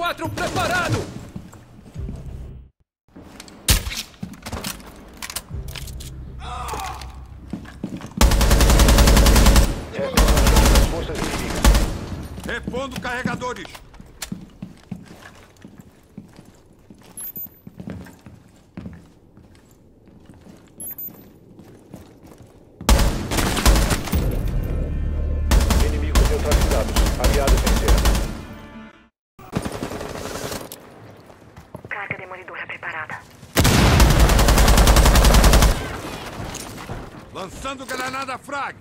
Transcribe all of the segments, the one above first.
C4 preparado! Forças inimigas. Repondo carregadores. Inimigos neutralizados. Aliados venceram. Carga demolidora preparada. Lançando granada frag.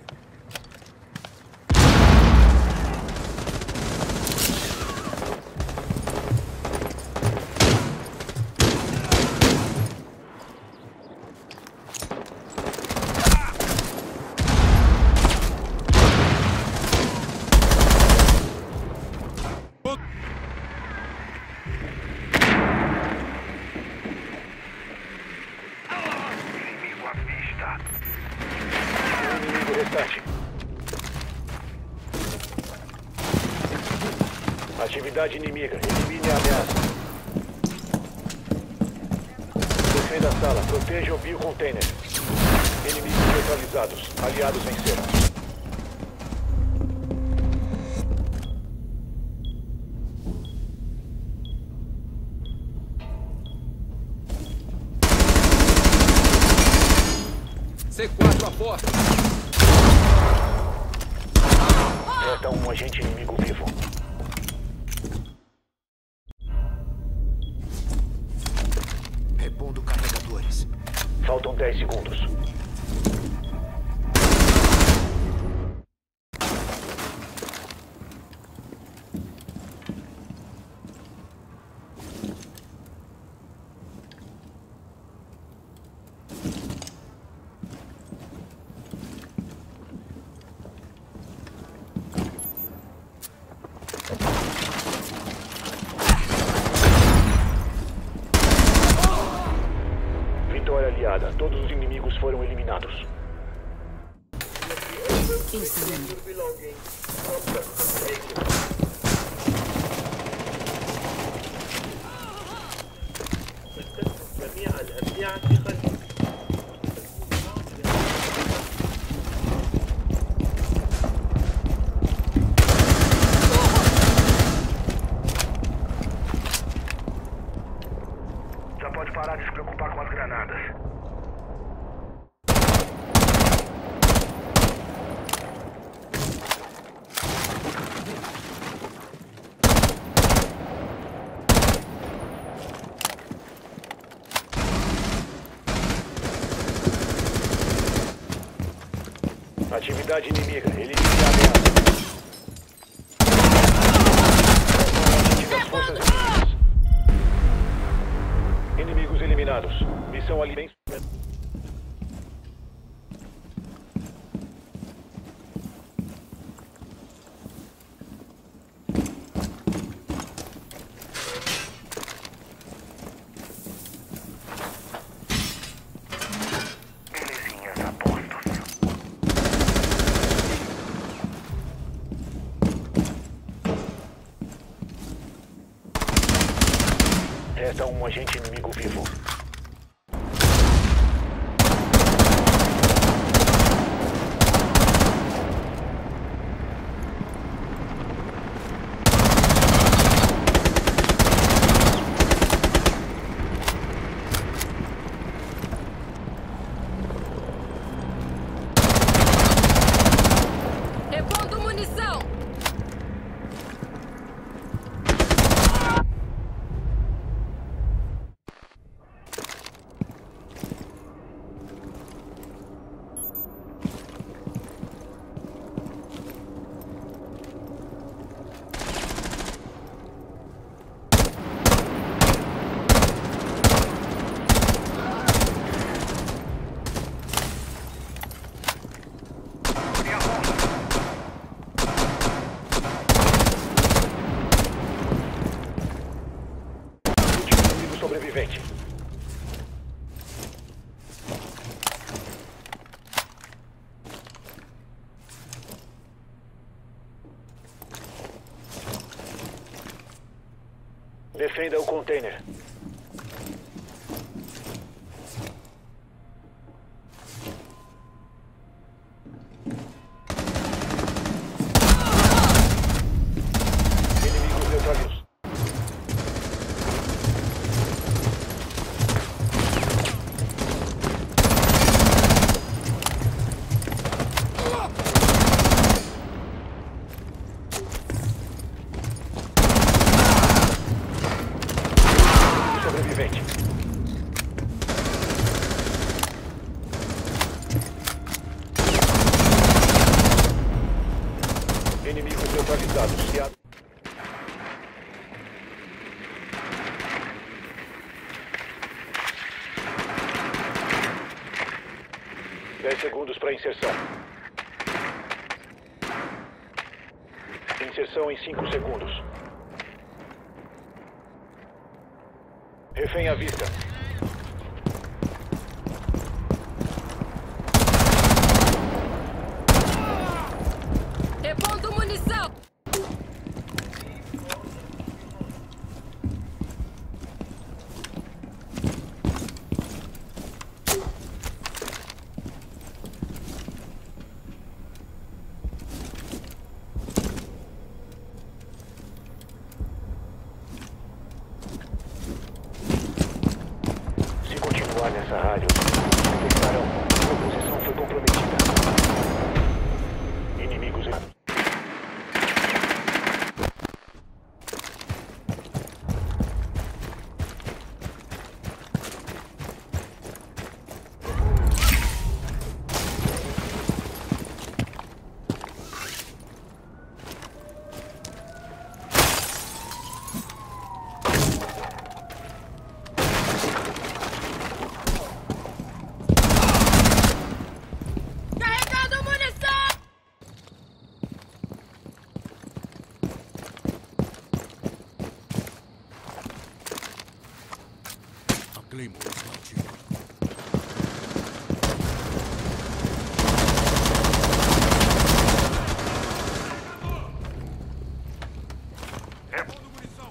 Inimigo à vista. Inimigo restante. Atividade inimiga. Elimine a ameaça. Defenda a sala. Proteja o biocontainer. Inimigos neutralizados. Aliados venceram. C4 a porta. Resta um agente inimigo vivo. Repondo carregadores. Faltam 10 segundos. Vitória aliada. Todos os inimigos foram eliminados. Instalando. Já pode parar de se preocupar com as granadas. Atividade inimiga. Elimine a ameaça. Agente das forças inimigas. Inimigos eliminados. Missão ali. Belezinhas a postos. Resta um agente inimigo vivo. Repondo munição. Sobrevivente. Defenda o container. Inimigos neutralizados. Sobrevivente. Inimigos neutralizados. 10 segundos para inserção. Inserção em 5 segundos. Refém à vista. Repondo munição. Se continuar nessa área, detectarão. Sua posição foi comprometida. Inimigos. Carregando munição. A Claymore explodiu. Repondo munição.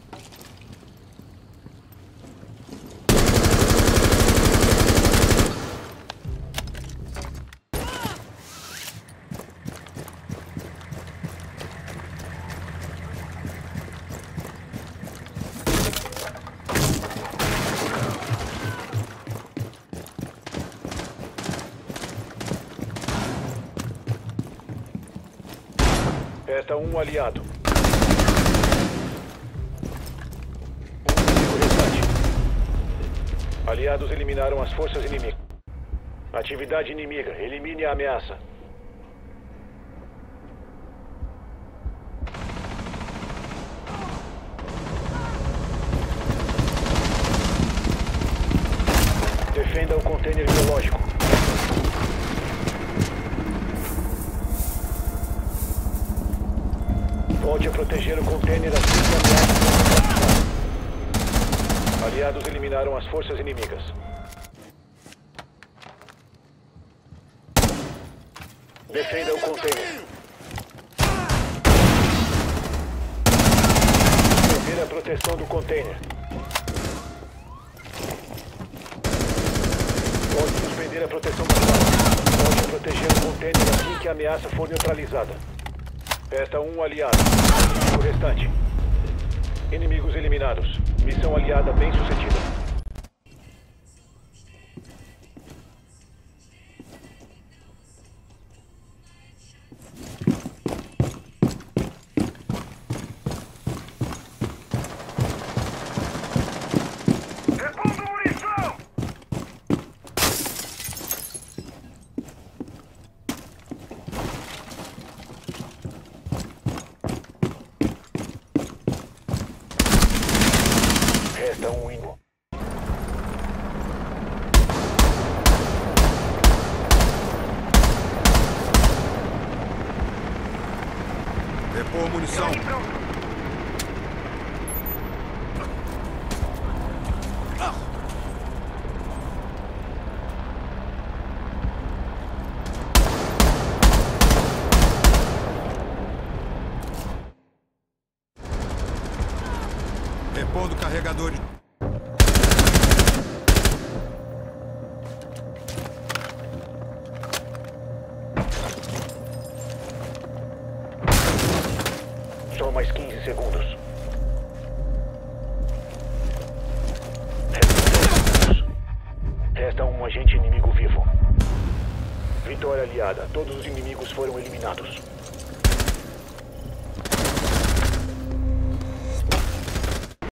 Resta um aliado. Um inimigo restante. Aliados eliminaram as forças inimigas. Atividade inimiga. Elimine a ameaça. Defenda o container biológico. Volte a proteger o container assim que a ameaça for neutralizada. Aliados eliminaram as forças inimigas. Defenda o container. Suspender a proteção do container. Pode suspender a proteção do container. Pode proteger o container assim que a ameaça for neutralizada. Resta um aliado. O restante. Inimigos eliminados. Missão aliada bem sucedida. Repondo munição. Resta um inimigo. Repor munição. Repondo Pondo carregadores. Só mais 15 segundos. Resta um agente inimigo vivo. Vitória aliada. Todos os inimigos foram eliminados.